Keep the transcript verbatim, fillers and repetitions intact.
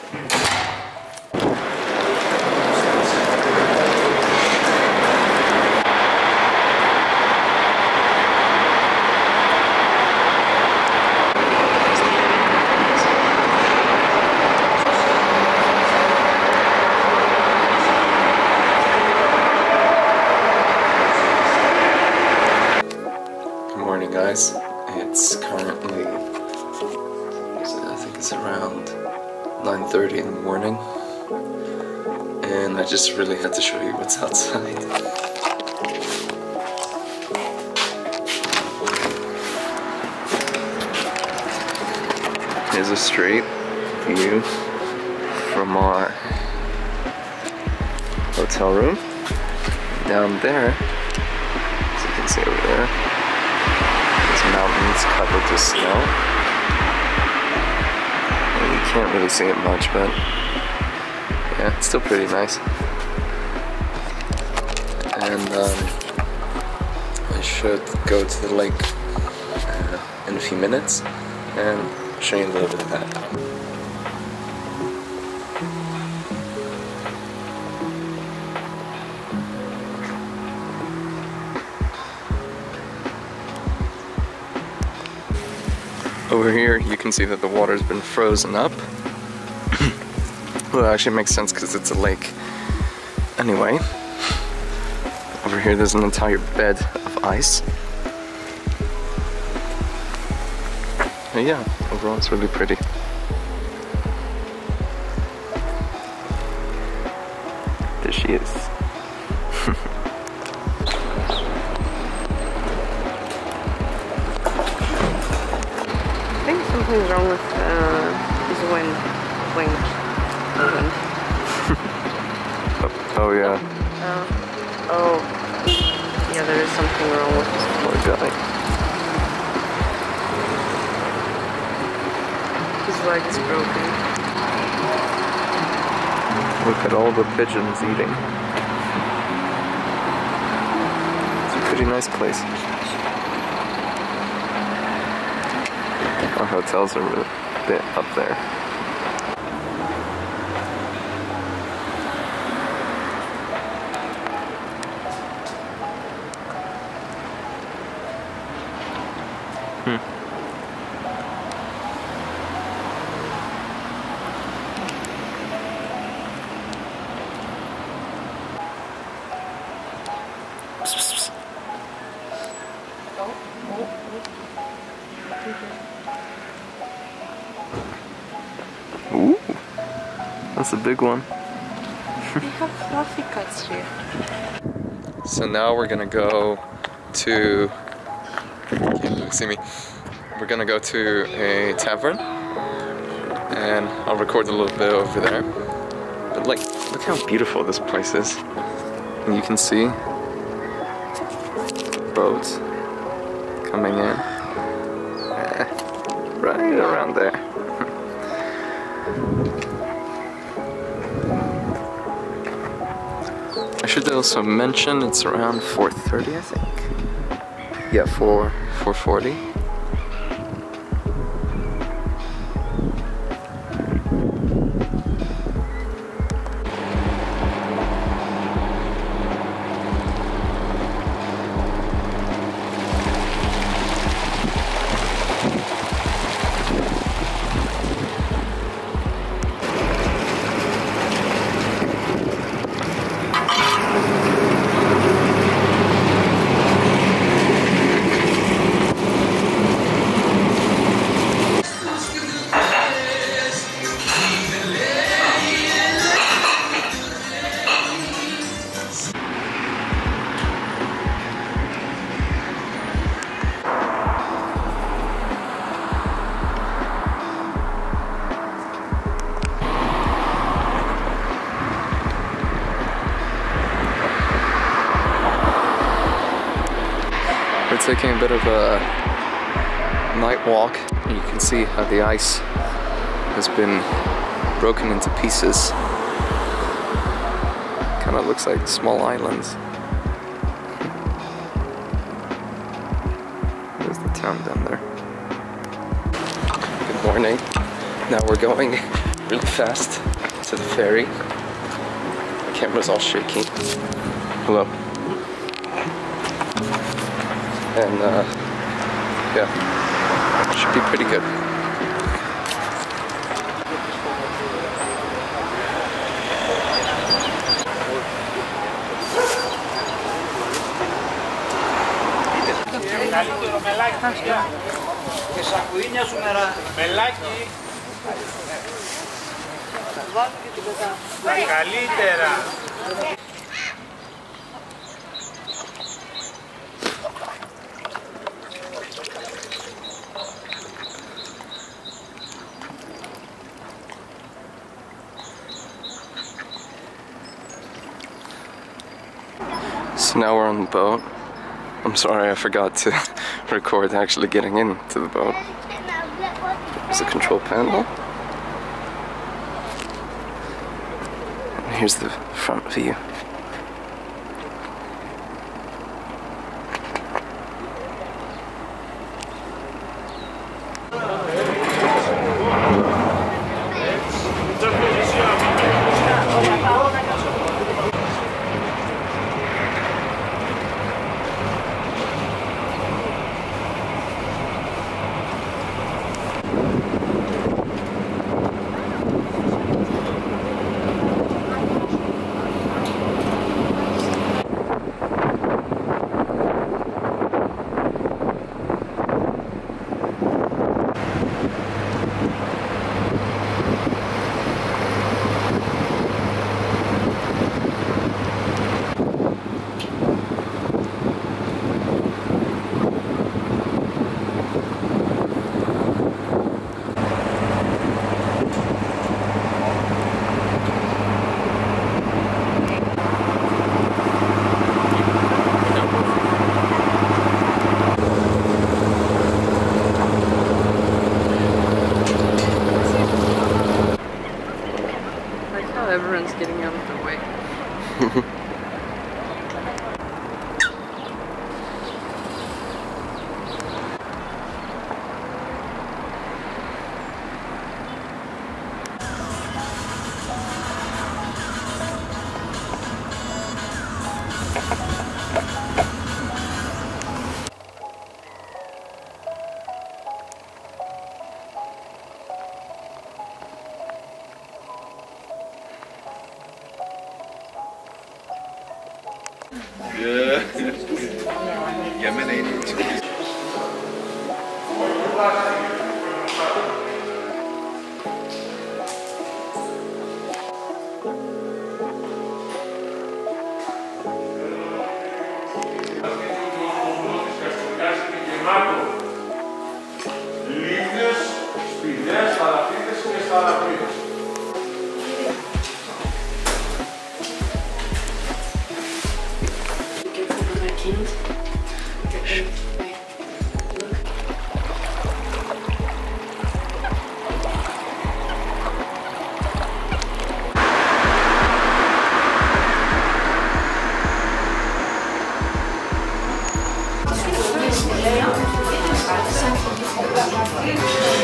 Guys, it's currently, I think it's around nine thirty in the morning, and I just really had to show you what's outside. Here's a straight view from our hotel room. Down there, as you can see over there, mountains covered with snow. And you can't really see it much, but yeah, it's still pretty nice. And um, I should go to the lake uh, in a few minutes and show you a little bit of that. Over here, you can see that the water's been frozen up. Well, it actually makes sense because it's a lake. Anyway, over here there's an entire bed of ice. And yeah, overall it's really pretty. There she is. Something's wrong with uh, his wing. Wing. Wind. oh, oh yeah. Uh, oh. Yeah, there is something wrong with his poor guy. His leg is broken. Look at all the pigeons eating. It's a pretty nice place. Our hotels are a bit up there. Hmm. Ooh, that's a big one. We have fluffy cats here. So now we're gonna go to, you can't really see me, we're gonna go to a tavern and I'll record a little bit over there. But like, look how beautiful this place is. And you can see boats coming in, eh, right around there. I should also mention it's around four thirty, I think. Yeah, four forty. We're taking a bit of a night walk, and you can see how the ice has been broken into pieces. Kind of looks like small islands. There's the town down there. Good morning. Now we're going really fast to the ferry. The camera's all shaky. Hello. And uh, yeah, should be pretty good. Καλύτερο μελάκι. Και σακουίνια σου νερά. Μελάκι. Τα καλύτερα. So now we're on the boat. I'm sorry, I forgot to record actually getting into the boat. There's a control panel. And here's the front view. Everyone's getting out of the way. Για μένα είναι έτσι. Λίχνες, σπηλιές, σταλακτίτες και σταλακτίτες. Thank you.